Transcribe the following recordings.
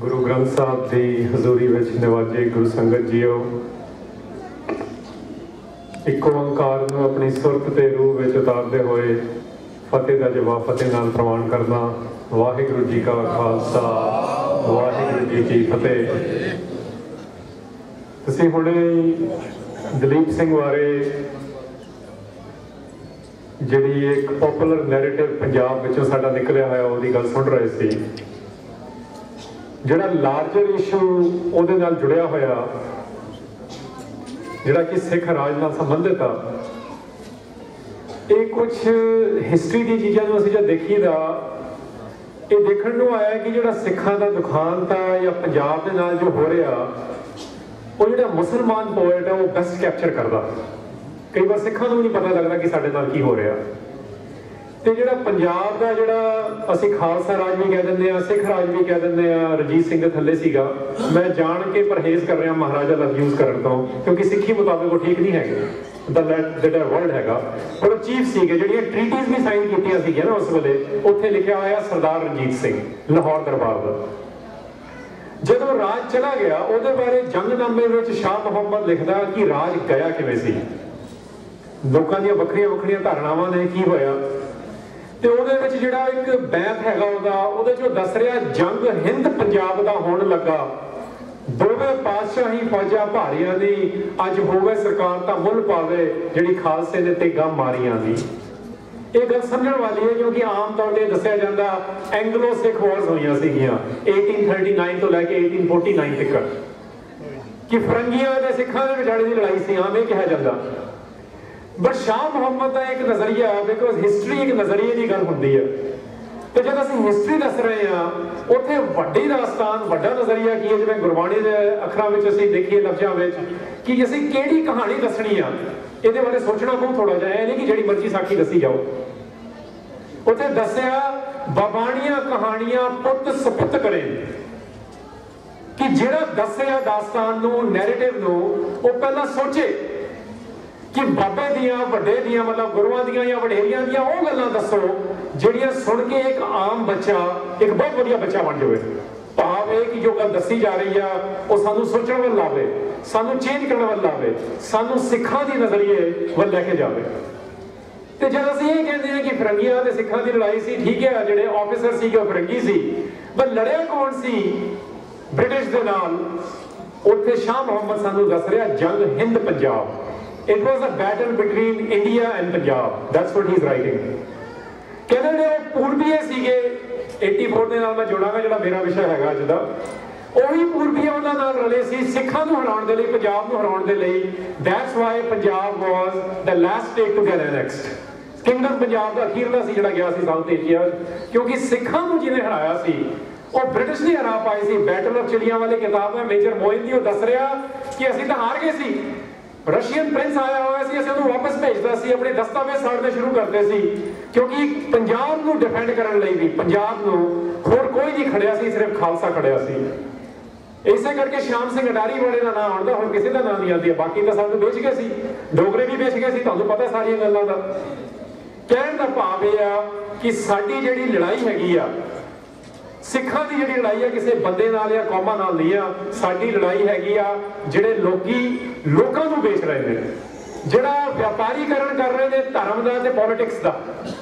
गुरु ग्रंथ साहब की हजूरी विच निवाजे गुरु संगत जीओ, इको ओंकार नूं अपनी सुरत ते रूह विच उतारदे होए फतेह दा जवाब फतेह नाल प्रवान करना। वाहिगुरू जी का खालसा, वाहिगुरू जी की फतेह। तुसीं हुणे दलीप सिंह बारे जिहड़ी एक पॉपुलर नैरेटिव पंजाब विचों साडा निकलिया होया उहदी गल सुन रहे सी। जिहड़ा लार्जर इशू उहदे नाल जुड़िया होया जिहड़ा कि सिख राज नाल संबंधित आ, ये कुछ हिस्टरी दी चीज़ां नूं असीं जद देखीदा ये देखण नूं आया कि जिहड़ा सिखां दा दुखांत आ या पंजाब दे नाल जो हो रहा वो जिहड़ा मुसलमान पोएट है वो बेस्ट कैप्चर करदा। कई बार सिखां नूं नहीं पता लगदा कि साडे नाल की हो रहा। तो जिहड़ा पंजाब का जिहड़ा असीं खालसा राज भी कह दिंदे आ, सिख राज भी कह दिंदे आ, रजीत सिंह दे थल्ले सीगा। मैं जान के परहेज कर रहा महाराजा लफ्ज़ यूज़ करन तो, क्योंकि सिੱਖੀ मुताबिक वो ठीक नहीं है द वर्ल्ड हैगा। पर चीफ सीगे जिहड़ियां ट्रीटीज़ भी साइन कीतियां सीगियां ना उस वेले, उत्थे लिखिया होया सरदार रंजीत सिंह लाहौर दरबार दा। जदों राज चला गया उहदे बारे जंगनामे विच शाह मुहम्मद लिखदा कि राज गया किवें सी, लोकां दीयां वक्खरियां वक्खरियां धारणावां ने की होया। ते उहदे विच जिहड़ा एक बैत हैगा उहदे चों दस रिहा जंग हिंद पंजाब दा होण लगा, दोवें पातशाही फौजां भारियां दी अज होवे सरकार तां मुੱਲ पावे जिहड़ी खालसे ने तेगां मारियां दी। ये गल समझण वाली है क्योंकि आम तौर ते दस्सिया जांदा एंग्लो सिख वॉर्स होईयां सीगियां 1839 तो लैके 1849 तक कि फरंगियां ते सिखां दे विचाले दी लड़ाई सी, आम ये कहा जांदा। बट शाह मुहम्मद का एक नज़रिया, बिकॉज हिस्टरी एक नज़रिए की गल होंदी है, तो जब असं हिस्टरी दस रहे हैं उत्थे वड्डी दास्तान वड्डा नज़रिया की है, जिवें गुरबाणी दे अखरां विच असीं देखीए लफ्ज़ां विच कि असीं किहड़ी कहानी दसनी आ, इहदे बारे सोचना बहुत थोड़ा जिहा है नहीं कि जिहड़ी मर्जी साखी दसी जाओ। उत्थे दस्सिया बाबाणियां कहानियां पुत सपुत करें कि जिहड़ा दस्सिया दास्तान नूं नैरेटिव नूं वो पहला सोचे कि बाबे दियां वड्डे दियां मतलब गुरुआं दियां या वडेरियां दियां वो गल्लां दसो जिहड़ियां सुन के एक आम बच्चा एक बहुत वधिया बच्चा बन जाए। भाव है कि जो गल दसी जा रही है वो सानू सोचण वल लावे, सानू चेंज करने वल लावे, सानू सिखां दी नज़रिए वल लैके जावे। ते जद असीं ये कहंदे हैं कि फरंगियां ते सिखां दी लड़ाई सी, ठीक है जिहड़े ऑफिसर सीगे वो फरंगी सी, पर लड़िया कौन सी ब्रिटिश दे नाल? उत्थे शाह मुहम्मद सानू दस रहा जंग Hind Punjab. It was a battle between India and Punjab. That's what he's writing. कहने ने वो पूर्वीय सीगे 84 ਦੇ ਨਾਲ ਮੈਂ ਜੋੜਾਂਗਾ ਜਿਹੜਾ ਮੇਰਾ ਵਿਸ਼ਾ ਹੈਗਾ ਅੱਜ ਦਾ। ਉਹੀ पूर्वीय ਉਹਨਾਂ ਨਾਲ ਰਲੇ ਸੀ ਸਿੱਖਾਂ ਨੂੰ ਹਰਾਉਣ ਦੇ ਲਈ, ਪੰਜਾਬ ਨੂੰ ਹਰਾਉਣ ਦੇ ਲਈ। That's why Punjab was the last state to get annexed. Kingdom Punjab ਦਾ ਅਖੀਰਲਾ ਸੀ ਜਿਹੜਾ ਗਿਆ ਸੀ ਸਾਊਥ ਏਸ਼ੀਆ, ਕਿਉਂਕਿ ਸਿੱਖਾਂ ਨੂੰ ਜਿਹਨੇ ਹਰਾਇਆ ਸੀ ਉਹ ਬ੍ਰਿਟਿਸ਼ ਨਹੀਂ ਹਰਾ ਪਾਏ ਸੀ। ਬੈਟਲ ਆਫ ਚਿਲੀਆਂ ਵਾਲੀ ਕਿਤਾਬ ਹੈ ਮੇਜਰ ਮੋਇਨ ਦੀ, ਉਹ ਦੱਸ ਰਿਹਾ ਕਿ ਅਸੀਂ ਤਾਂ ਹਾਰ ਗਏ ਸੀ। रशियन प्रिंस आया हुआ सी, असीं उहनूं वापस भेजदा सी, अपने दस्तावेज साड़ने शुरू करते सी क्योंकि पंजाब नूं डिफेंड करन लई भी पंजाब नूं होर कोई नहीं खड़िया सी, सिर्फ खालसा खड़िया सी। इसे करके श्याम सिंह अटारी वाले का नाम आउंदा, होर किसी का नाम नहीं आती। बाकी तो सानूं बेच गए सी, डोगरे भी बेच गए सी, तुहानूं पता सारियां गल्लां दा। कहण दा भाव इह आ कि साडी जिहड़ी लड़ाई हैगी आ सिखां दी जिहड़ी लड़ाई है किसी बंदे नाल या कौमां नाल नहीं आ, साडी लड़ाई हैगी आ जिहड़े लोकी लोकां नूं बेच रहे ने, जिहड़ा व्यापारीकरण कर रहे ने धर्म दा ते पॉलिटिक्स दा।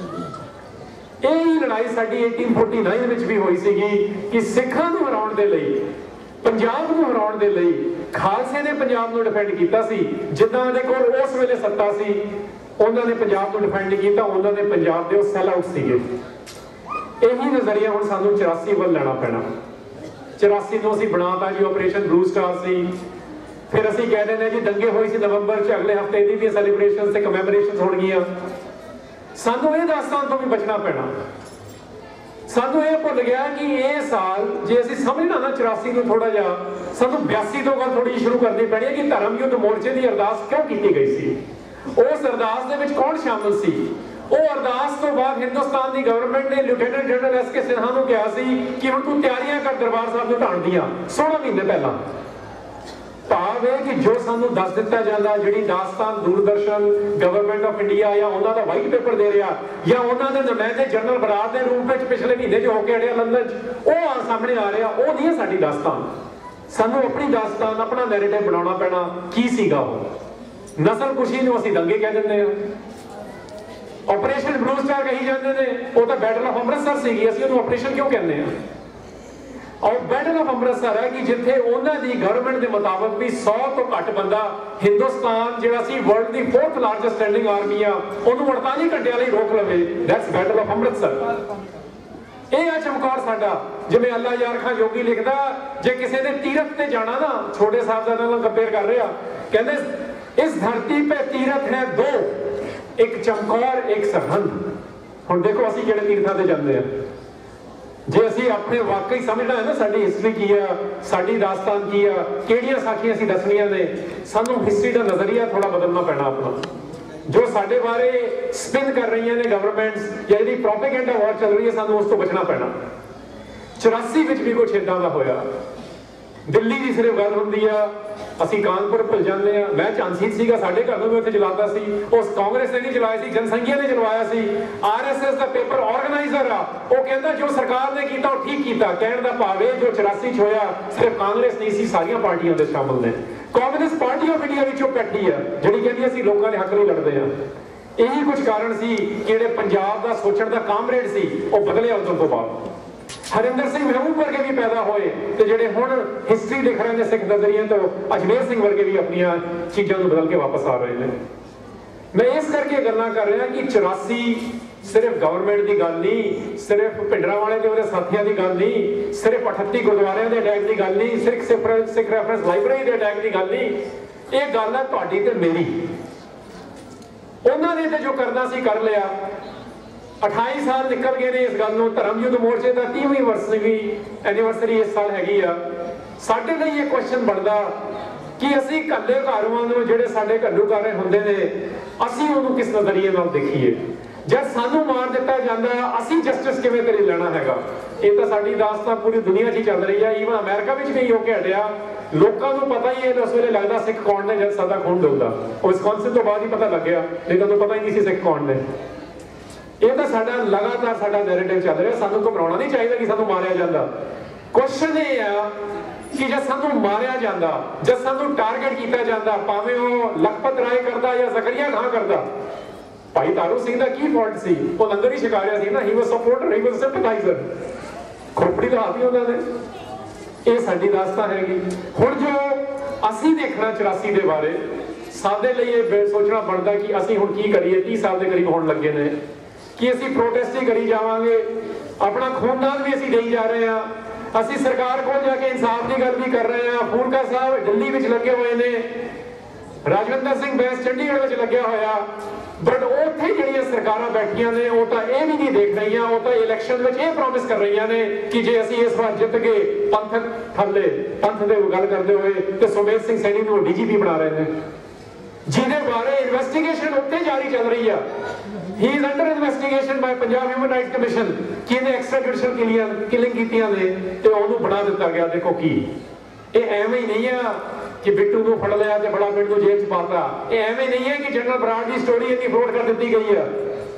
यही लड़ाई साडी 1849 विच भी होई सीगी कि सिखां नूं हराउण दे लई, पंजाब नूं हराउण दे लई खालसे ने पंजाब नूं डिफेंड कीता सी। जिद्दां दे कोल उस वेले सत्ता सी उन्हां ने पंजाब नूं डिफेंड कीता, उन्हां ने पंजाब दे सैल आउट सीगे। यही नज़रिया हुण सानू 84 वल लैना पैना। 84 नूं असीं बनाता जी ऑपरेशन ब्लू स्टार सी, फिर असीं कह दिंदे जी दंगे होए सी नवंबर च, अगले हफ्ते इहदी भी सैलीब्रेशनस ते कमैमोरेशनस होणगीਆਂ। सानू ये दास्तान तो भी बचना पैना। सानू ये भुल गया कि ये साल जे असीं समझना ना 84 नूं थोड़ा जिहा, सानू 82 तो गल थोड़ी शुरू करनी पैनी है कि धर्म युद्ध मोर्चे की अरदास क्यों की गई सी, उस अरदास दे विच कौन शामिल सी। वो अरदास तो बाद हिंदुस्तान की गवर्नमेंट ने लैफ्टिनेंट जनरल एस के सिन्हा नूं कहा सी कि हुण तूं तैयारियां कर दरबार साहब नूं ढाण दीआं 16 महीने पहला। भाव है कि जो सानू दस दिता जाता, जिहड़ी दास्तान दूरदर्शन गवर्नमेंट ऑफ इंडिया या उन्हों का वाइट पेपर दे रहा या उन्होंने नुमाइंदे जनरल बरार के रूप में पिछले महीने जो होके हटिया लंदन वो सामने आ रहा, वो नहीं है साडी दास्तान। सानू अपनी दास्तान अपना नैरेटिव बनाना पैना। की सीगा वो नस्ल कुशी नूं असीं दंगे कह दिंदे हां, ऑपरेशन ब्लू स्टार कही जाते हैं, वो तो बैटल ऑफ अमृतसर सीगी, असीं उहनूं ऑपरेशन क्यों कहते हैं। और बैटल ऑफ अमृतसर है कि जिथे उन्होंने गवर्नमेंट के मुताबिक भी 100 तो घट बंदा हिंदुस्तान जो वर्ल्ड की 4th लार्जेस्ट स्टैंडिंग आर्मी आ उन्होंने 48 घंटे लिए रोक लवे। That's battle of Amritsar. यह है चमकौर साडा। जिवें अल्लाह यार खां योगी लिखदा, जे किसी ने तीरथ ते जाना ना, छोटे साहबजादे नाल कंपेयर कर रहा, कहते इस धरती पे तीरथ है 2, एक चमकौर एक सरहंद। हुण देखो असीं किहड़े तीर्थां ते जांदे आ। जे असीं अपने वाकई समझना है ना साडी हिस्टरी की है, साडी दास्तान की है, किहड़ियां साखियां असीं दसणियां ने, सानू हिस्टरी का नजरिया थोड़ा बदलना पैना अपना। जो साडे बारे स्पिन कर रही ने गवर्नमेंट्स या जिहड़ी प्रोपेगेंडा वॉर चल रही है, सानू उस तो बचना पैना। 84 विच भी कुछ इदां दा होया। दिल्ली की सिर्फ गल हुंदी आ, असीं कानपुर भुल जाते हैं। मैं झांसी सीगा, साडे घर नूं भी उत्थे जलाता सी, उस कांग्रेस ने नहीं जलाया सी, जनसंघिया ने जलवाया सी। RSS का पेपर ऑर्गेनाइजर आ, वो कहता जो सरकार ने किया वो ठीक किया। कहने का भाव है जो 84 होया सिर्फ कांग्रेस नहीं सी, सारियां पार्टियां दे शामिल ने। कम्युनिस्ट पार्टी ऑफ इंडिया विचों बैठी है जिहड़ी कहदी असीं लोकां दे हक लई लड़दे हां। यही कुछ कारण सी कि जिहड़े पंजाब दा सोचण दा कामरेड सी वो बदलिया उदों तो बाद। हरिंदर सिंह महबूब वर्गे भी पैदा होए ते जिहड़े हुण हिस्टरी लिख रहे हैं सिख नजरिए तो अजमेर सिंह वर्गे भी अपनी चीज़ों को बदल के वापस आ रहे हैं। मैं इस करके गल्लां कर रहा कि 84 सिर्फ गवर्नमेंट की गल नहीं, सिर्फ भिंडरांवाले ते उहदे साथियां की गल नहीं, सिर्फ 38 गुरुद्वारियां दे अटैक की गल नहीं, सिख रेफरेंस लाइब्रेरी के अटैक की गल नहीं, ये गल है तुहाडी ते मेरी। उन्होंने तो जो करना सी कर लिया। 28 साल निकल गए ने इस गल नूं। धर्म युद्ध मोर्चे का 30वीं एनिवर्सरी इस साल हैगी आ। साडे लई ये क्वेश्चन बनदा कि असीं कल्ले घारूआं नूं जिहड़े साडे घल्लूघारे हुंदे ने असीं उहनूं किस नज़रिए नाल देखीए। जद सानू मार दिता जाता असीं जस्टिस किवें करी लेना हैगा। ये तो साडी दास्तान पूरी दुनिया 'च चल रही है। ईवन अमेरिका में नहीं होके हटिया। लोगों को पता ही है उस वेले लगता सिख कौन ने जब सादा खून डुलदा। विस्कॉन्सिन तो बाद ही पता लग गया, नहीं तो पता ही नहीं सी सिख कौन ने। ये तो साडा लगातार साडा नैरेटिव चल रहा। सानू घबराउणा नहीं चाहिए कि सानू मारिया जाता। क्वेश्चन ये है कि जब सानू मारिया जाता, जब सानू टारगेट किया जाता, भावें वो लखपत राय करता या जकरिया खां करता, भाई तारू सिंह का की फॉल्ट सी? वो लंगर ही छका रहा सी ना। He was supporter, he was sympathiser. खोपड़ी ला दी उन्होंने। ये साडी दास्तान हैगी। हुण जो असीं देखना 84 के बारे, साडे लई ये सोचना बनता कि असीं हुण की करिए। 30 साल के करीब होण लगे ने कि असीं प्रोटेस्ट ही करी जावांगे, अपना खूनदान भी असीं देई जा रहे हैं। असीं सरकार को जाके इंसाफ की गल भी कर रहे हैं। फूलका साहब दिल्ली में लगे हुए ने, राजविंदर सिंह बैस चंडीगढ़ में लग्या होया, बट उत्थे जिहड़ियां सरकारां बैठियां ने वो तो ये भी नहीं देख रही, वो तो इलैक्शन में ये प्रॉमिस कर रही ने कि जे असीं इस बार जित गए पंथक थल्ले पंथ की गल करते हुए तो सुमेध सिंह सैनी को DGP बना रहे हैं, जिहदे बारे इन्वेस्टिगेशन उत्ते जारी चल रही है। He is under investigation by Punjab human rights commission कि इन्हें एक्स्ट्रा जुडिशियल किलिंग कीतियां ने ते ओनू बना दिता गया। देखो की ये एवं ही नहीं है कि बिट्टू को फड़ लिया तो बड़ा पिंड को जेल च पाता। ये एवं नहीं है कि जनरल बराड़ की स्टोरी इतनी फ्लोट कर दी गई है।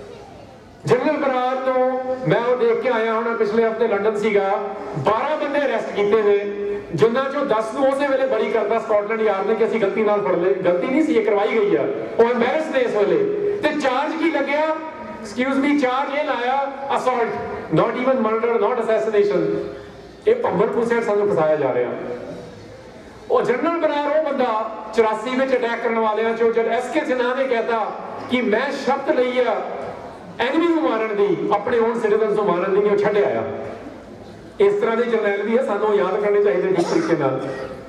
जनरल बराड़ तो मैं वो देख के आया हूं, पिछले हफ्ते लंडन सीगा, 12 बंदे अरेस्ट किए ने, जिन्होंने चो 10 को उस वेले बरी करता स्कॉटलैंड यार्ड ने कि असीं गलती नाल फड़ ले। गलती नहीं सी, ये करवाई गई है। वो एम्बेरस ने इस वेले ते चार्ज की लग्या, एक्सक्यूज मी, चार्ज ये लाया assault, not even murder, not assassination. ये पंबल पुसेट सानू फसाया जा रहा। और जनरल बराड़ वो बंदा 84 में अटैक करने वाले चो जब SK सिन्हा ने कहता कि मैं शब्द लई आ एनिमी को मारन दी, अपने ओन सिटीजन को मारन दी, छड्ड आया। इस तरह के जर्नैल भी है, सानू याद करने चाहिए ठीक तरीके नाल।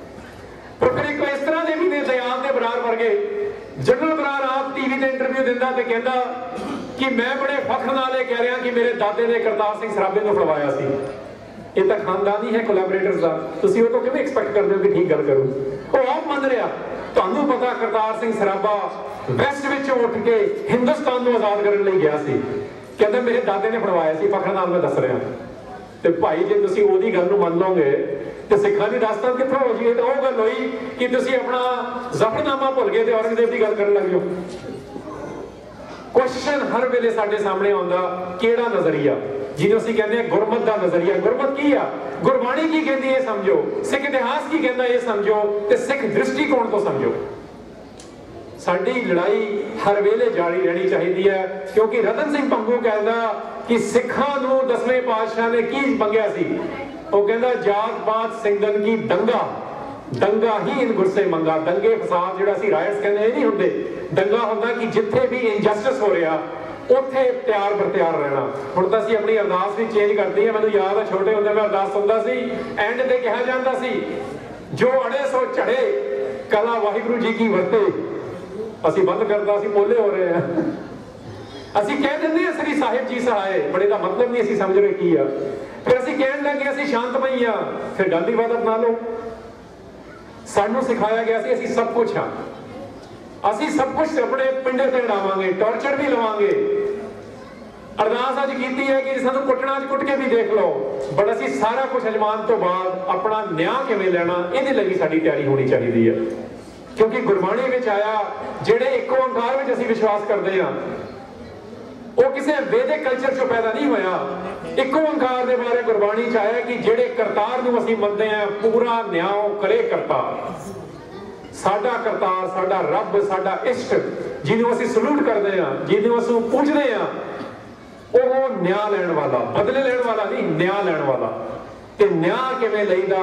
पर फिर एक इस तरह के भी ने दयाल दे बराड़ वर्गे। जनरल बराड़ आप टीवी ते इंटरव्यू दिंदा ते कहंदा कि मैं बड़े फख्र नाल कह रहा कि मेरे दादे ने करतार सिंह सराभे को फड़वाया सी। ये तो खानदानी है कोलैबोरेटर्स का, तुसीं वो तो किवें एक्सपैक्ट करदे हो कि ठीक गल करूं? वो आप मन रहा, तुहानूं पता करतार सिंह सराभा वैस्ट विच उठ के हिंदुस्तान को आजाद करने लई गया सी, कहंदा मेरे दादे ने फड़वाया सी, फख्र नाल मैं दस रहा। तो भाई जे तुसीं ओहदी गल नूं मन लोगे ਤੇ ਸਿੱਖਾਂ ਦੀ ਦਾਸਤਾਨ ਕਿੱਥੋਂ ਹੋ ਜੀ? ਇਹ ਤਾਂ ਉਹ ਗੱਲ ਹੋਈ ਕਿ ਤੁਸੀਂ ਆਪਣਾ ਜ਼ਫਰਨਾਮਾ ਭੁੱਲ ਗਏ ਤੇ ਔਰੰਗਜ਼ੇਬ ਦੀ ਗੱਲ ਕਰਨ ਲੱਗ ਜਾਓ। ਕੁਐਸਚਨ ਹਰ ਵੇਲੇ ਸਾਡੇ ਸਾਹਮਣੇ ਆਉਂਦਾ, ਕਿਹੜਾ ਨਜ਼ਰੀਆ? ਜਿਹਨੂੰ ਅਸੀਂ ਕਹਿੰਦੇ ਆ ਗੁਰਮਤ ਦਾ ਨਜ਼ਰੀਆ। ਗੁਰਮਤ ਕੀ ਆ? ਗੁਰਬਾਣੀ ਕੀ ਕਹਿੰਦੀ ਇਹ ਸਮਝੋ, ਸਿੱਖ ਇਤਿਹਾਸ ਕੀ ਕਹਿੰਦਾ ਇਹ ਸਮਝੋ, ਤੇ ਸਿੱਖ ਦ੍ਰਿਸ਼ਟੀਕੋਣ ਤੋਂ ਸਮਝੋ। ਸਾਡੀ ਲੜਾਈ ਹਰ ਵੇਲੇ ਜਾਰੀ ਰਹਿਣੀ ਚਾਹੀਦੀ ਹੈ, ਕਿਉਂਕਿ ਰਤਨ ਸਿੰਘ ਭੰਗੂ ਕਹਿੰਦਾ ਕਿ ਸਿੱਖਾਂ ਨੂੰ 10ਵੇਂ ਪਾਤਸ਼ਾਹ ਨੇ ਕੀ ਮੰਗਿਆ ਸੀ? ਉਹ ਕਹਿੰਦਾ ਜਾਤ ਪਾਤ ਸਿੰਘਨ ਕੀ ਦੰਗਾ, ਦੰਗਾ ਹੀ ਇਨ ਗੁਰਸੇ ਮੰਗਾ। ਦੰਗੇ ਫਸਾਦ ਜਿਹੜਾ ਅਸੀਂ ਰਾਇਟਸ ਕਹਿੰਦੇ ਇਹ ਨਹੀਂ ਹੁੰਦੇ। ਦੰਗਾ ਹੁੰਦਾ ਕਿ ਜਿੱਥੇ ਵੀ ਇਨਜਸਟਿਸ ਹੋ ਰਿਹਾ ਉੱਥੇ ਤਿਆਰ ਬਰਤਿਆਰ ਰਹਿਣਾ। ਹੁਣ ਤਾਂ ਅਸੀਂ ਆਪਣੀ ਅਰਦਾਸ ਵੀ ਚੇਂਜ ਕਰਦੀ ਹੈ। ਮੈਨੂੰ ਯਾਦ ਆ ਛੋਟੇ ਹੁੰਦੇ ਮੈਂ ਅਰਦਾਸ ਸੁਣਦਾ ਸੀ, ਐਂਡ ਤੇ ਕਿਹਾ ਜਾਂਦਾ ਸੀ ਜੋ ਅੜੇ ਸੋ ਝੜੇ ਕਲਾ ਵਾਹਿਗੁਰੂ ਜੀ ਕੀ ਵਰਤੇ। ਅਸੀਂ ਬੰਦ ਕਰਦਾ, ਅਸੀਂ ਪੋਲੇ ਹੋ ਰਹੇ ਆ। ਅਸੀਂ ਕਹਿ ਦਿੰਦੇ ਆ ਸ੍ਰੀ ਸਾਹਿਬ ਜੀ ਸਹਾਏ, ਬੜੇ ਦਾ ਮਤਲਬ ਨਹੀਂ ਅਸੀਂ ਸਮਝ ਰਹੇ ਕੀ ਆ। ਫਿਰ ਅਸੀਂ ਕਹਿਣ ਲੱਗੇ ਅਸੀਂ ਸ਼ਾਂਤਮਈ ਆ, ਫਿਰ ਗਾਂਧੀਵਾਦ ਅਪਣਾ ਲਓ। ਸਾਨੂੰ ਸਿਖਾਇਆ ਗਿਆ ਸੀ ਅਸੀਂ ਸਭ ਕੁਝ ਆ, ਅਸੀਂ ਸਭ ਕੁਝ ਆਪਣੇ ਪਿੰਡੇ ਤੇ ਉਡਾਵਾਂਗੇ, ਟੌਰਚਰ ਵੀ ਲਵਾਂਗੇ। ਅਰਦਾਸ ਅੱਜ ਕੀਤੀ ਹੈ ਕਿ ਸਾਨੂੰ ਕੁੱਟਣਾ, ਕੁੱਟ ਕੇ ਵੀ ਦੇਖ ਲਓ, ਬਟ ਅਸੀਂ ਸਾਰਾ ਕੁਝ ਅਜਮਾਨ ਤੋਂ ਬਾਅਦ ਆਪਣਾ ਨਿਆਂ ਕਿਵੇਂ ਲੈਣਾ ਇਹਦੇ ਲਈ ਸਾਡੀ ਤਿਆਰੀ ਹੋਣੀ ਚਾਹੀਦੀ ਹੈ। ਕਿਉਂਕਿ ਗੁਰਬਾਣੀ ਵਿੱਚ ਆਇਆ ਜਿਹੜੇ ਇੱਕੋ ਓੰਕਾਰ ਵਿੱਚ ਅਸੀਂ ਵਿਸ਼ਵਾਸ ਕਰਦੇ ਹਾਂ, ਉਹ ਕਿਸੇ ਵੈਦਿਕ ਕਲਚਰ ਚੋਂ ਪੈਦਾ ਨਹੀਂ ਹੋਇਆ। ਇੱਕੋ ਓੰਕਾਰ ਦੇ ਬਾਰੇ ਗੁਰਬਾਣੀ ਚ ਆਇਆ ਕਿ ਜਿਹੜੇ ਕਰਤਾਰ ਨੂੰ ਅਸੀਂ ਮੰਨਦੇ ਹਾਂ ਪੂਰਾ ਨਿਆਂ ਕਰੇ ਕਰਤਾਰ। ਸਾਡਾ ਕਰਤਾਰ, ਸਾਡਾ ਰੱਬ, ਸਾਡਾ ਇਸ਼ਟ, ਜਿਹਨੂੰ ਅਸੀਂ ਸਲੂਟ ਕਰਦੇ ਹਾਂ, ਜਿਹਨੂੰ ਅਸੀਂ ਪੂਜਦੇ ਹਾਂ, ਉਹ ਨਿਆਂ ਲੈਣ ਵਾਲਾ, ਬਦਲੇ ਲੈਣ ਵਾਲਾ ਨਹੀਂ, ਨਿਆਂ ਲੈਣ ਵਾਲਾ। ਤੇ ਨਿਆਂ ਕਿਵੇਂ ਲਈਦਾ?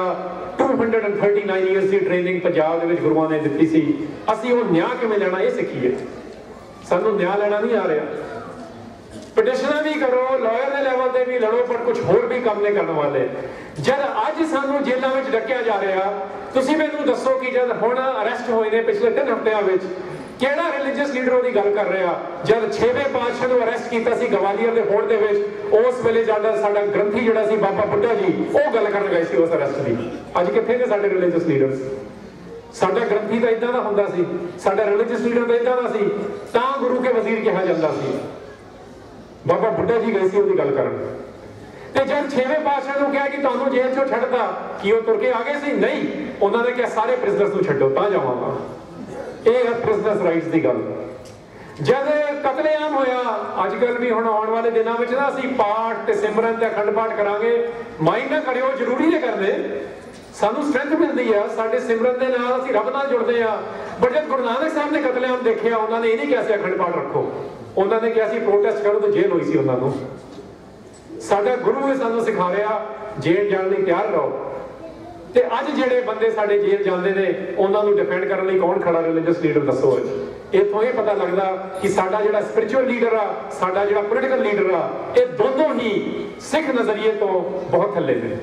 239 ਇਅਰਸ ਦੀ ਟ੍ਰੇਨਿੰਗ ਪੰਜਾਬ ਦੇ ਵਿੱਚ ਗੁਰੂਆਂ ਨੇ ਦਿੱਤੀ ਸੀ। ਅਸੀਂ ਉਹ ਨਿਆਂ ਕਿਵੇਂ ਲੈਣਾ ਇਹ ਸਿੱਖੀਏ। ਸਾਨੂੰ ਨਿਆਂ ਲੈਣਾ ਨਹੀਂ ਆ ਰਿਹਾ। ਪਟੀਸ਼ਨਾਂ ਵੀ ਕਰੋ, ਲਾਇਰ ਦੇ ਲੈਵਲ ਤੇ ਵੀ ਲੜੋ, ਪਰ ਕੁਝ ਹੋਰ ਵੀ ਕੰਮ ਨੇ ਕਰਨ ਵਾਲੇ। ਜਦ ਅੱਜ ਸਾਨੂੰ ਜੇਲ੍ਹਾਂ ਵਿੱਚ ਡੱਕਿਆ ਜਾ ਰਿਹਾ, ਤੁਸੀਂ ਮੈਨੂੰ ਦੱਸੋ ਕਿ ਜਦ ਹੁਣ ਅਰੈਸਟ ਹੋਏ ਨੇ ਪਿਛਲੇ 3 ਹਫ਼ਤਿਆਂ ਵਿੱਚ, ਕਿਹੜਾ ਰਿਲੀਜੀਅਸ ਲੀਡਰ ਉਹਦੀ ਗੱਲ ਕਰ ਰਿਹਾ? ਜਦ 6ਵੇਂ ਪਾਤਸ਼ਾਹ ਨੂੰ ਅਰੈਸਟ ਕੀਤਾ ਸੀ ਗਵਾਲੀਅਰ ਦੇ ਫੋਰਟ ਦੇ ਵਿੱਚ, ਉਸ ਵੇਲੇ ਸਾਡਾ ਗ੍ਰੰਥੀ ਜਿਹੜਾ ਸੀ ਬਾਬਾ ਬੁੱਢਾ ਜੀ, ਉਹ ਗੱਲ ਕਰਨ ਗਏ ਸੀ ਉਸ ਅਰੈਸਟ ਦੀ। ਅੱਜ ਕਿੱਥੇ ਨੇ ਸਾਡੇ ਰਿਲੀਜੀਅਸ ਲੀਡਰਸ? ਸਾਡਾ ਗ੍ਰੰਥੀ ਤਾਂ ਇਦਾਂ ਦਾ ਹੁੰਦਾ ਸੀ, ਸਾਡਾ ਰਿਲੀਜੀਅਸ ਲੀਡਰ ਤਾਂ ਇਦਾਂ ਦਾ ਸੀ, ਤਾਂ ਗੁਰੂ ਕੇ ਵਜ਼ੀਰ ਕਿਹਾ ਜਾਂਦਾ ਸੀ। ਬਾਬਾ ਬੁੱਢਾ ਜੀ ਗਏ ਸੀ ਉਹਦੀ ਗੱਲ ਕਰਨ। ਤੇ ਜਦ 6ਵੇਂ ਪਾਤਸ਼ਾਹ ਨੂੰ ਕਿਹਾ ਕਿ ਤੁਹਾਨੂੰ ਜੇਲ੍ਹ ਚੋਂ ਛੱਡਦਾ, ਕੀ ਉਹ ਤੁਰ ਕੇ ਆ ਗਏ ਸੀ? ਨਹੀਂ, ਉਹਨਾਂ ਨੇ ਕਿਹਾ ਸਾਰੇ ਪ੍ਰਿਜ਼ਨਰਸ ਨੂੰ ਛੱਡੋ ਤਾਂ ਜਾਵਾਂਗਾ। ਇਹ ਹੈ ਪ੍ਰਿਜ਼ਨਰਸ ਰਾਈਟਸ ਦੀ ਗੱਲ। ਜਦ ਕਤਲੇਆਮ ਹੋਇਆ, ਅੱਜ ਕੱਲ ਵੀ ਹੁਣ ਆਉਣ ਵਾਲੇ ਦਿਨਾਂ ਵਿੱਚ ਨਾ ਅਸੀਂ ਪਾਠ ਤੇ ਸਿਮਰਨ ਤੇ ਅਖੰਡ ਪਾਠ ਕਰਾਂਗੇ। ਮਾਈਂਡ ਨਾ ਕਰਿਓ, ਜ਼ਰੂਰੀ ਨੇ ਕਰਦੇ, ਸਾਨੂੰ ਸਟਰੈਂਥ ਮਿਲਦੀ ਆ ਸਾਡੇ ਸਿਮਰਨ ਦੇ ਨਾਲ, ਅਸੀਂ ਰੱਬ ਨਾਲ ਜੁੜਦੇ ਆ। ਬਟ ਜਦ ਗੁਰੂ ਨਾਨਕ ਸਾਹਿਬ ਨੇ ਕਤਲੇਆਮ ਦੇਖਿਆ, ਉਹਨਾਂ ਨੇ ਇਹ ਨਹੀਂ ਕਿਹਾ ਸੀ ਅਖੰਡ ਪਾਠ ਰੱਖੋ, ਉਹਨਾਂ ਨੇ ਕਿਹਾ ਸੀ ਪ੍ਰੋਟੈਸਟ ਕਰੋ, ਤੇ ਜੇਲ੍ਹ ਹੋਈ ਸੀ ਉਹਨਾਂ ਨੂੰ। ਸਾਡਾ ਗੁਰੂ ਨੇ ਸਾਨੂੰ ਸਿਖਾ ਰਿਹਾ ਜੇਲ੍ਹ ਜਾਣ ਲਈ ਤਿਆਰ ਰਹੋ। ਤੇ ਅੱਜ ਜਿਹੜੇ ਬੰਦੇ ਸਾਡੇ ਜੇਲ੍ਹ ਜਾਂਦੇ ਨੇ, ਉਹਨਾਂ ਨੂੰ ਡਿਫੈਂਡ ਕਰਨ ਲਈ ਕੌਣ ਖੜਾ? ਰਿਲੀਜੀਅਸ ਲੀਡਰ ਦੱਸੋ। ਇੱਥੋਂ ਇਹ ਪਤਾ ਲੱਗਦਾ ਕਿ ਸਾਡਾ ਜਿਹੜਾ ਸਪਿਰਿਚੁਅਲ ਲੀਡਰ ਆ, ਸਾਡਾ ਜਿਹੜਾ ਪੋਲੀਟੀਕਲ ਲੀਡਰ ਆ, ਇਹ ਦੋਨੋਂ ਹੀ ਸਿੱਖ ਨਜ਼ਰੀਏ ਤੋਂ ਬਹੁਤ ਥੱਲੇ ਨੇ।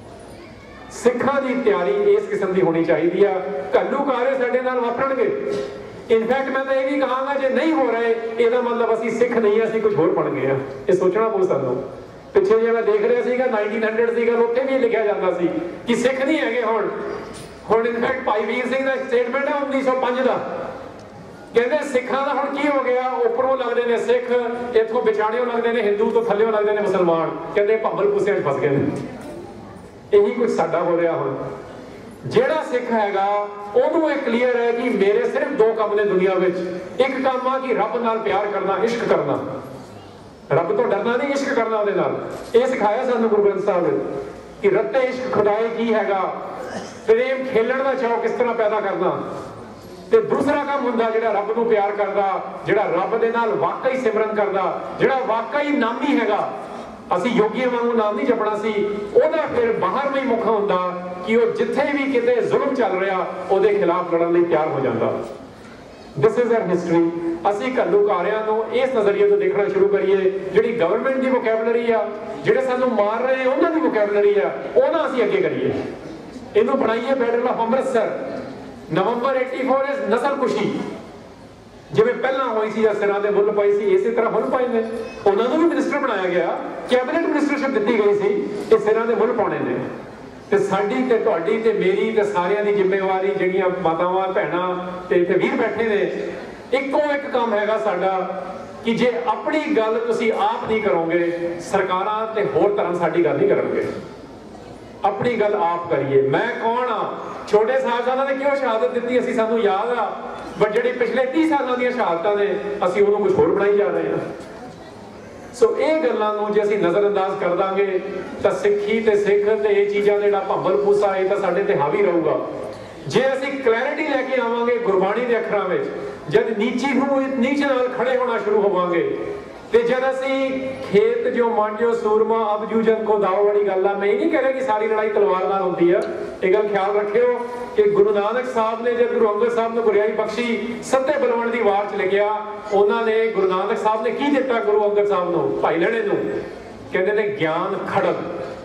ਸਿੱਖਾਂ ਦੀ ਤਿਆਰੀ ਇਸ ਕਿਸਮ ਦੀ ਹੋਣੀ ਚਾਹੀਦੀ ਆ। ਘੱਲੂਘਾਰੇ ਸਾਡੇ ਨਾਲ ਵਾਪਰਨਗੇ। ਇਨਫੈਕਟ ਮੈਂ ਤਾਂ ਇਹ ਵੀ ਕਹਾਂਗਾ ਜੇ ਨਹੀਂ ਹੋ ਰਹੇ, ਇਹਦਾ ਮਤਲਬ ਅਸੀਂ ਸਿੱਖ ਨਹੀਂ, ਅਸੀਂ ਕੁਝ ਹੋਰ ਬਣ ਗਏ ਆ। ਇਹ ਸੋਚਣਾ ਪਊ ਸਾਨੂੰ। ਪਿੱਛੇ ਜੇ ਮੈਂ ਦੇਖ ਰਿਹਾ ਸੀਗਾ 1900 ਦੀ ਗੱਲ, ਉੱਥੇ ਵੀ ਲਿਖਿਆ ਜਾਂਦਾ ਸੀ ਕਿ ਸਿੱਖ ਨਹੀਂ ਹੈਗੇ ਹੁਣ ਇਨਫੈਕਟ ਭਾਈ ਵੀਰ ਸਿੰਘ ਦਾ ਸਟੇਟਮੈਂਟ ਹੈ 1905 ਦਾ, ਕਹਿੰਦੇ ਸਿੱਖਾਂ ਦਾ ਹੁਣ ਕੀ ਹੋ ਗਿਆ? ਉੱਪਰੋਂ ਲੱਗਦੇ ਨੇ ਸਿੱਖ, ਇੱਥੋਂ ਵਿਚਾੜਿਓਂ ਲੱਗਦੇ ਨੇ ਹਿੰਦੂ, ਤੋਂ ਥੱਲਿਓਂ ਲੱਗਦੇ ਨੇ ਮੁਸਲਮਾਨ। ਕਹਿੰਦੇ ਭੰਬਲ ਭੂਸਿਆਂ 'ਚ ਫਸ ਗਏ ਨੇ। ਇਹੀ ਕੁਝ ਸਾਡਾ ਹੋ ਰਿਹਾ ਹੁਣ। ਜਿਹੜਾ ਸਿੱਖ ਹੈਗਾ ਉਹਨੂੰ ਇਹ ਕਲੀਅਰ ਹੈ ਕਿ ਮੇਰੇ ਸਿਰਫ 2 ਕੰਮ ਨੇ ਦੁਨੀਆ ਵਿੱਚ। ਇੱਕ ਕੰਮ ਆ ਕਿ ਰੱਬ ਨਾਲ ਪਿਆਰ ਕਰਨਾ, ਇਸ਼ਕ ਕਰਨਾ, ਰੱਬ ਤੋਂ ਡਰਨਾ ਨਹੀਂ, ਇਸ਼ਕ ਕਰਨਾ ਉਹਦੇ ਨਾਲ। ਇਹ ਸਿਖਾਇਆ ਸਾਨੂੰ ਗੁਰੂ ਗ੍ਰੰਥ ਸਾਹਿਬ ਨੇ ਕਿ ਰੱਤੇ ਇਸ਼ਕ ਖੁਦਾਏ ਕੀ ਹੈਗਾ, ਪ੍ਰੇਮ ਖੇਲਣ ਦਾ ਚਾਅ ਕਿਸ ਤਰ੍ਹਾਂ ਪੈਦਾ ਕਰਨਾ। ਤੇ ਦੂਸਰਾ ਕੰਮ ਹੁੰਦਾ ਜਿਹੜਾ ਰੱਬ ਨੂੰ ਪਿਆਰ ਕਰਦਾ, ਜਿਹੜਾ ਰੱਬ ਦੇ ਨਾਲ ਵਾਕਈ ਸਿਮਰਨ ਕਰਦਾ, ਜਿਹੜਾ ਵਾਕਈ ਨਾਮੀ ਹੈਗਾ। ਅਸੀਂ ਯੋਗੀਆਂ ਵਾਂਗੂ ਨਾਮ ਨਹੀਂ ਜਪਣਾ ਸੀ, ਉਹਦਾ ਫਿਰ ਬਾਹਰਵੀਂ ਮੁੱਖ ਹੁੰਦਾ ਕਿ ਉਹ ਜਿੱਥੇ ਵੀ ਕਿਤੇ ਜ਼ੁਲਮ ਚੱਲ ਰਿਹਾ ਉਹਦੇ ਖਿਲਾਫ ਲੜਨ ਲਈ ਤਿਆਰ ਹੋ ਜਾਂਦਾ। This is our history. ਅਸੀਂ ਘੱਲੂਘਾਰਿਆਂ ਨੂੰ ਇਸ ਨਜ਼ਰੀਏ ਤੋਂ ਦੇਖਣਾ ਸ਼ੁਰੂ ਕਰੀਏ। ਜਿਹੜੀ ਗਵਰਨਮੈਂਟ ਦੀ ਵੋਕੈਬਲਰੀ ਆ, ਜਿਹੜੇ ਸਾਨੂੰ ਮਾਰ ਰਹੇ ਉਹਨਾਂ ਦੀ ਵੋਕੈਬਲਰੀ ਆ, ਉਹਨਾਂ ਅਸੀਂ ਅੱਗੇ ਕਰੀਏ। ਇਹਨੂੰ ਬਣਾਈਏ ਬੈਟਲ ਆਫ ਅੰਮ੍ਰਿਤਸਰ। ਨਵੰਬਰ 84 ਇਸ ਨਸਲਕੁਸ਼ੀ ਜਿਵੇਂ ਪਹਿਲਾਂ ਹੋਈ ਸੀ, ਸਿਰਾਂ ਦੇ ਮੁੱਲ ਪਾਈ ਸੀ, ਇਸੇ ਤਰ੍ਹਾਂ ਹੁਣ ਪਾਏ ਨੇ। ਉਹਨਾਂ ਨੂੰ ਵੀ ਮਿਨਿਸਟਰ ਬਣਾਇਆ ਗਿਆ, ਕੈਬਨਿਟ ਮਿਨਿਸਟਰਸ਼ਿਪ ਦਿੱਤੀ ਗਈ ਸੀ, ਇਹ ਸਿਰਾਂ ਦੇ ਮੁੱਲ ਪਾਉਣੇ ਨੇ। ਤੇ ਸਾਡੀ ਤੇ ਤੁਹਾਡੀ ਤੇ ਮੇਰੀ ਤੇ ਸਾਰਿਆਂ ਦੀ ਜ਼ਿੰਮੇਵਾਰੀ, ਜਿਹੜੀਆਂ ਮਾਤਾਵਾਂ ਭੈਣਾਂ ਤੇ ਇੱਥੇ ਵੀਰ ਬੈਠੇ ਨੇ, ਇੱਕੋ ਇੱਕ ਕੰਮ ਹੈਗਾ ਸਾਡਾ ਕਿ ਜੇ ਆਪਣੀ ਗੱਲ ਤੁਸੀਂ ਆਪ ਨਹੀਂ ਕਰੋਗੇ, ਸਰਕਾਰਾਂ ਤੇ ਹੋਰ ਧਰਮ ਸਾਡੀ ਗੱਲ ਨਹੀਂ ਕਰਨਗੇ। अपनी गल आप करिए। मैं कौन हाँ, छोटे साहबजादा ने क्यों शहादत दी असी सानू याद आ, बट जिहड़ी पिछले 30 सालों दी शहादतां ने असी उहनूं कुछ होर बनाई जा रहे हैं। सो ये गल्लां नूं जे असी नज़रअंदाज कर दांगे तां सिੱਖੀ ते सिख ते ये चीज़ां दा जिहड़ा भंबल फूसा है तां साडे ते हावी रहूगा। जे असी क्लैरिटी लैके आवांगे गुरबाणी दे अखरां विच, जद नीची नूं नीच नाल खड़े होना शुरू होवांगे, ते जद असी खेत जो मांडियो सूरमा अब जूजन को दाव वाली गल आ, मैं ये नहीं कह रहा कि सारी लड़ाई तलवार नाल होती है। एक गल ख्याल रखियो कि गुरु नानक साहब ने जब गुरु अंगद साहब ने गुरियाई बख्शी सत्ते बलवण दी वार च लिखिया, उन्होंने गुरु नानक साहब ने की दिता गुरु अंगद साहब नूं, भाई लहणे नूं, कहते ने ज्ञान खड़ग,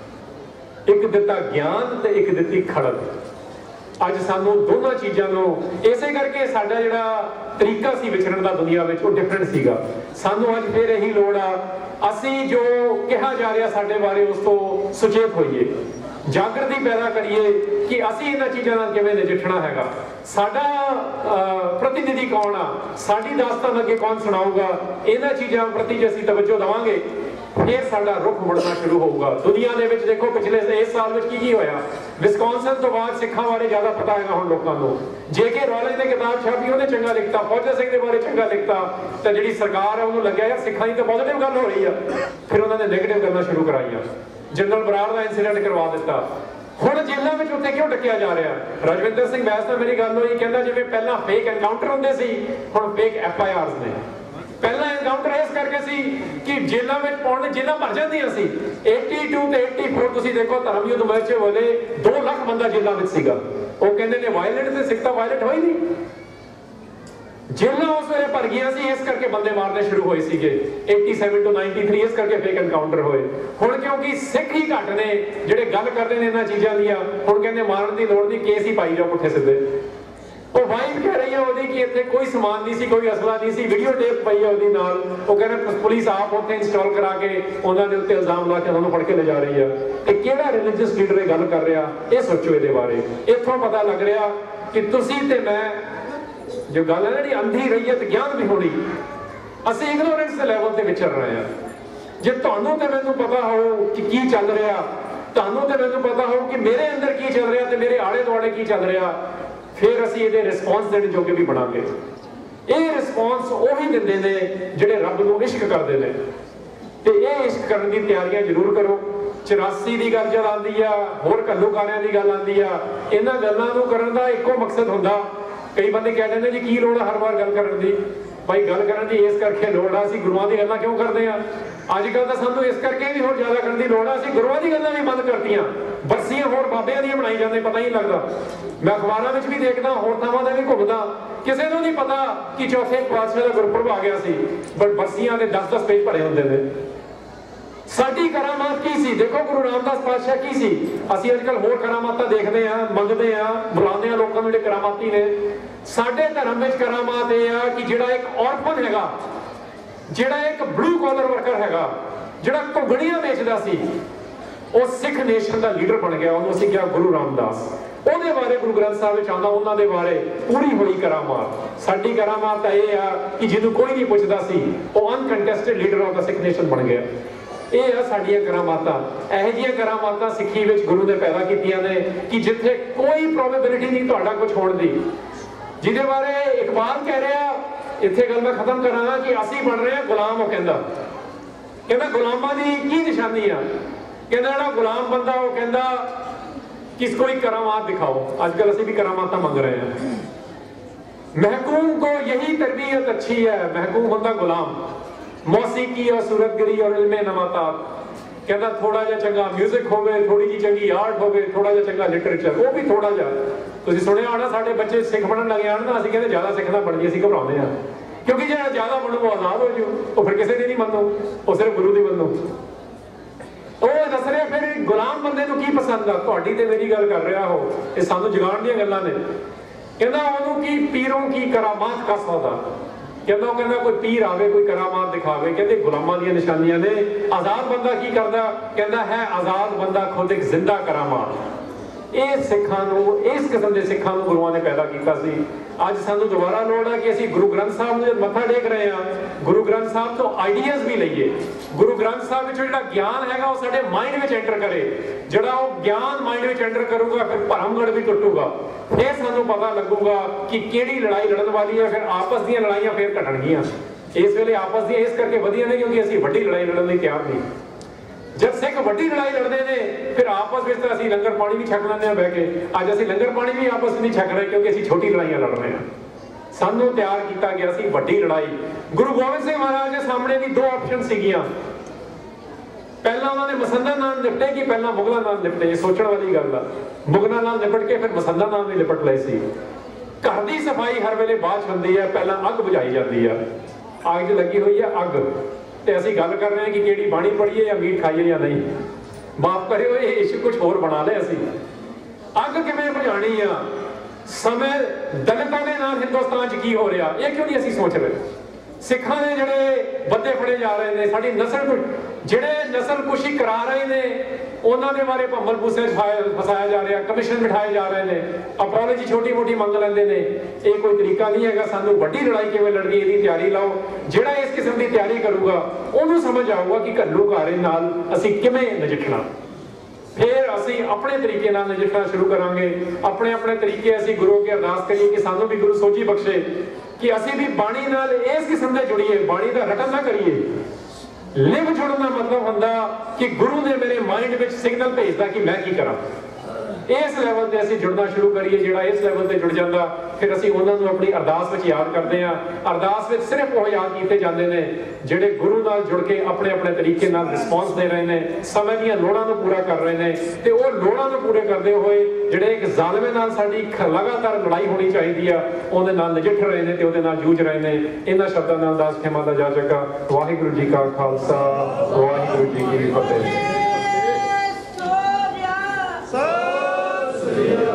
एक दिता ज्ञान ते एक दिती खड़ग। अज सानू दोनों चीज़ों नूं इसे करके साडा जिहड़ा तरीका सी विचरण दा दुनिया विच वो डिफरेंट सीगा। सानू अज फिर यही लोड़ आ, असी जो कहा जा रहा साडे बारे उस तो सुचेत होइए, जागृति पैदा करिए कि असी इन्हां चीज़ां नाल किवें नजिठना हैगा। साडा प्रतिनिधि कौन आ, साडी दास्तान अगे कौन सुनाऊगा, इन्हां चीज़ां प्रति जे असी तवज्जो देवांगे फिर साडा रुख मुड़ना शुरू होगा। दुनिया दे विच देखो पिछले इस साल विच की होया, विस्कॉन्सन तो बाद सिखां बारे ज़्यादा पता है हुण लोकां नूं। जेके रॉलेज ने किताब छापी उन्हें चंगा लिखता, फौजा सिंह के बारे चंगा लिखता, तो जिहड़ी सरकार है उन्होंने लग्या यार सिखां दी तो पॉजिटिव गल हो रही है, फिर उन्होंने नैगेटिव गल्लां शुरू कराईयां। जनरल बराड़ का इंसीडेंट करवा दिता। हुण जेलों में उत्ते क्यों डकिया जा रहा? राजविंदर सिंह बैस नाल मेरी गल होई, कहंदा जिवें पहला फेक एनकाउंटर हुंदे सी, हुण फेक FIRs ने। पहला एनकाउंटर इस करके सी कि जेलों में पाउण जेलां भर जांदियां सी। 82 ते 84 तुसीं देखो धर्म युद्ध मैच वाले 2 लाख बंदा जेलों में सीगा। वो कहंदे ने वायलेंट ते सिख तां वायलेंट होई नहीं, जेलां उस वेले भर गईयां सी, इस करके बंदे मारने शुरू होए सीगे। 87 to 93 इस करके फेक एनकाउंटर होए। हुण क्योंकि सिख ही घट ने जिहड़े गल करदे ने इन्हां चीज़ां दी, हुण कहंदे मारन दी लोड़ नहीं, केस ही पाई जाओ पुट्ठे सिद्धे। वो वाइफ कह रही है ओदी कि इत्थे कोई समान नहीं सी, कोई असला नहीं सी, वीडियो टेप पई है ओदी नाल। वो कहंदे पुलिस आप उत्थे इंस्टॉल करा के उन्हां दे उत्ते इल्जाम ला के उन्हां नूं फड़ के ले जा रही है। ते किहड़ा रिलीजियस लीडर ये गल कर रहा, ये सोचो इहदे बारे। इत्थों पता लग रहा कि तुसीं ते मैं जो गल है ना अंधी रईयत ज्ञान भी होनी, असीं इग्नोरेंस के लैवल ते विचर रहे हैं। जे तुहानूं ते मैनूं पता हो कि की चल रहा, तुहानूं ते मैनूं पता हो कि मेरे अंदर की चल रहा ते मेरे आले दुआले की चल रहा, फिर असीं इहदे रिस्पॉन्स देने जोगे भी बनांगे। ये रिस्पॉन्स उही दिंदे ने जिहड़े रब नूं इश्क करदे ने, ते ये इश्क करन दी तैयारियां जरूर करो। 84 की गल जद आती है, होर घल्लूकारियां की गल आती है, इन्हां गल्लां नूं करन दा इक्को मकसद हुंदा। कई बंदे कहते हैं जी की लोड़ है हर बार गल करन दी, भाई गल करन दी इस करके लोड़ आ, असीं गुरुआं दी गल्लां क्यों करदे आ? अजकल तो सानूं इस करके भी होर ज़्यादा करन दी लोड़ आ, असीं गुरुआं दी गल्लां भी बंद करतीआं, बरसियां होर बाबियां दी बनाई जांदे, पता ही नहीं लगदा। मैं अखबारां विच भी देखदा, होर थावां ते भी घुमदा, किसी नूं नहीं पता कि चौथे पातशाह दा गुरपुरब आ गया सी, बट बरसियां दे 10-10 पेज भरे हुंदे ने। साडी करामात की सी? देखो गुरु रामदास पातशाह की सी। असीं अजकल होर करामातां देखदे आ, मंगदे आ, बुलाਉਂਦੇ आ लोकां नूं जिहड़े करामाती ने। साडे धर्म विच करामात ये आ कि जिहड़ा एक ऑर्फन हैगा, जिहड़ा एक ब्लू कॉलर वर्कर हैगा, जिहड़ा घुगड़ियां बेचदा सी, ਉਹ सिख नेशन का लीडर बन गया, ਉਹਨੂੰ ਅਸੀਂ ਕਿਹਾ गुरु रामदास। ਉਹਦੇ बारे गुरु ग्रंथ साहब ਵਿੱਚ ਆਉਂਦਾ, ਉਹਨਾਂ ਦੇ ਬਾਰੇ पूरी ਹੋਈ करामात। ਸਾਡੀ करामात ਤਾਂ ਇਹ ਆ ਕਿ ਜਿਹਨੂੰ ਕੋਈ ਨਹੀਂ ਪੁੱਛਦਾ ਸੀ, ਉਹ uncontested leader of the Sikh nation ਬਣ ਗਿਆ। ਇਹ ਆ ਸਾਡੀਆਂ करामाਤਾਂ। ਇਹੋ ਜਿਹੀਆਂ करामाਤਾਂ ਸਿੱਖੀ ਵਿੱਚ ਗੁਰੂ ਨੇ ਪੈਦਾ ਕੀਤੀਆਂ ਨੇ ਕਿ ਜਿੱਥੇ ਕੋਈ ਪ੍ਰੋਬੇਬਿਲਿਟੀ ਨਹੀਂ ਤੁਹਾਡਾ ਕੁਝ ਹੋਣ ਦੀ, ਜਿਹਦੇ ਬਾਰੇ ਇਕਬਾਲ ਕਹਿ ਰਿਹਾ, ਇੱਥੇ ਗੱਲ ਮੈਂ ਖਤਮ ਕਰਾਂਗਾ ਕਿ ਅਸੀਂ ਬਣ ਰਹੇ ਹਾਂ ਗੁਲਾਮ। ਉਹ ਕਹਿੰਦਾ ਗੁਲਾਮਾਂ ਦੀ ਕੀ ਨਿਸ਼ਾਨੀ ਆ? कहना ना गुलाम बंदा, वो कहना किसको ही करामात दिखाओ। आजकल असी भी करामात मंग रहे हैं। महकूम को यही तरबियत अच्छी है, महकूम होता गुलाम। मौसीकी और सूरतगिरी और इल्मे नबातात, कहना थोड़ा जा चंगा म्यूजिक होवे, थोड़ी जी चंगी आर्ट होवे, थोड़ा जा चंगा लिटरेचर, वो भी थोड़ा जा। तुसीं सुनिया होना साडे बच्चे सिख बनन लगे आन ना, असीं कहंदे ज़्यादा सिख ना बन जी, असीं घबराउने आ, क्योंकि जो ज़्यादा बनू वो आज़ाद हो जू, वो फिर किसी ने नहीं मनो, वो सिर्फ गुरु दी मनो। दस रहे फिर गुलाम बंदे नूं की पसंद आ? तुहाडी ते मेरी गल कर रहा हो, ये सानूं जगाण दीआं गल्लां ने। कहंदा ओनूं की पीरों की करामात का सौदा, कहंदा कोई पीर आवे, कोई करामात दिखावे, कहंदे गुलामां दीआं निशानियां ने। आज़ाद बंदा की करदा? कहंदा है आज़ाद बंदा खुद एक जिंदा करामात। ਇਹ ਸਿੱਖਾਂ ਨੂੰ, ਇਸ ਕਿਸਮ ਦੇ ਸਿੱਖਾਂ ਨੂੰ ਗੁਰੂਆਂ ਨੇ ਪੈਦਾ ਕੀਤਾ ਸੀ। ਅੱਜ ਸਾਨੂੰ ਦੁਬਾਰਾ ਲੋੜ ਹੈ ਕਿ ਅਸੀਂ ਗੁਰੂ ਗ੍ਰੰਥ ਸਾਹਿਬ ਨੂੰ ਮੱਥਾ ਟੇਕ ਰਹੇ ਹਾਂ, ਗੁਰੂ ਗ੍ਰੰਥ ਸਾਹਿਬ ਤੋਂ ਆਈਡੀਆਜ਼ ਵੀ ਲਈਏ। ਗੁਰੂ ਗ੍ਰੰਥ ਸਾਹਿਬ ਵਿੱਚ ਜਿਹੜਾ ਗਿਆਨ ਹੈਗਾ ਉਹ ਸਾਡੇ ਮਾਈਂਡ ਵਿੱਚ ਐਂਟਰ ਕਰੇ। ਜਿਹੜਾ ਉਹ ਗਿਆਨ ਮਾਈਂਡ ਵਿੱਚ ਐਂਟਰ ਕਰੂਗਾ ਫਿਰ ਭਰਮਗੜ ਵੀ ਟੁੱਟੂਗਾ। ਫਿਰ ਸਾਨੂੰ ਪਤਾ ਲੱਗੂਗਾ ਕਿ ਕਿਹੜੀ ਲੜਾਈ ਲੜਨ ਵਾਲੀ ਹੈ। ਫਿਰ ਆਪਸ ਦੀਆਂ ਲੜਾਈਆਂ ਫਿਰ ਘਟਣਗੀਆਂ। ਇਸ ਵੇਲੇ ਆਪਸ ਦੀਆਂ ਇਸ ਕਰਕੇ ਵਧੀਆ ਨੇ ਕਿਉਂਕਿ ਅਸੀਂ ਵੱਡੀ ਲੜਾਈ ਲੜਨ ਲਈ ਤਿਆਰ ਨਹੀਂ। जब सिख वड्डी लड़ाई लड़ते हैं फिर आपस में असीं लंगर पानी भी छक लैंदे बह के। अज असीं लंगर पानी भी आपस में नहीं छक रहे क्योंकि असीं छोटी लड़ाइयां लड़ रहे हैं। सानू तैयार किया गया सी वड्डी लड़ाई। गुरु गोबिंद सिंह महाराज के सामने भी दो ऑप्शन सीगियां। पहला उन्होंने मसंदा नाल निपटे कि पहला मुगलों नाल निपटे। ये सोचने वाली गल है। मुगलों नाल निपट के फिर मसंदा नाल भी निपट लए सी। घर की सफाई हर वेले बाद च हुंदी है, पहला अग बुझाई जाती है। अग च लगी हुई है अग, ते असीं गल कर रहे हैं कि किहड़ी बाणी पढ़ीए या मीट खाइए या नहीं। माफ करियो, ये इश्क कुछ होर बना ले। असीं अग किवें बुझाणी आ? समय दलितां दे नाल हिंदुस्तान च की हो रहा, ये क्यों नहीं असीं सोच रहे? सिखां दे जिहड़े बद्दे फड़े जा रहे हैं, साडी नस्ल जिहड़े नस्लकुशी करा रहे हैं, उन्हां दे बारे भंबल भूसे फसाया जा रहा, कमिशन बिठाए जा रहे हैं, अपॉलोजी छोटी मोटी मंग लैंदे ने। ये कोई तरीका नहीं है। सानू वड्डी लड़ाई किवें लड़नी इसदी तैयारी लाओ। जिहड़ा इस किस्म की तैयारी करूगा उहनूं समझ आऊगा कि घल्लूघारे नाल असीं किवें नजिठना। फिर असीं अपने तरीके नाल नजिठना शुरू करांगे। अपने अपने तरीके असीं गुरु अगे अरदास करिए कि सानू भी गुरु सोची बख्शे कि असीं भी बाणी नाल इस किस्म दे जुड़ीए। बाणी दा रटन ना करिए। लिव जुड़न का मतलब हुंदा कि गुरु ने मेरे माइंड में सिग्नल भेजदा कि मैं की करा। इस लैवल से असीं जुड़ना शुरू करिए। जिहड़ा इस लैवल से जुड़ जाता फिर असीं उन्हां नूं अपनी अरदास विच याद करते हैं। अरदास विच सिर्फ वो याद किए जाते हैं जिहड़े गुरु नाल जुड़ के अपने अपने तरीके नाल रिस्पॉन्स दे रहे हैं, समय दीआं लोड़ां नूं पूरा कर रहे हैं। ते वो लोड़ां नूं पूरे करते हुए जिहड़े एक ज़ालिमे नाल साडी लगातार लड़ाई होनी चाहिए आ, उहदे नाल नजिठ रहे हैं ते उहदे नाल जूझ रहे हैं। इन्हां शब्दां नाल दास खेमा दा जा चुका। वाहिगुरू जी का खालसा, वाहिगुरू जी की फतेह।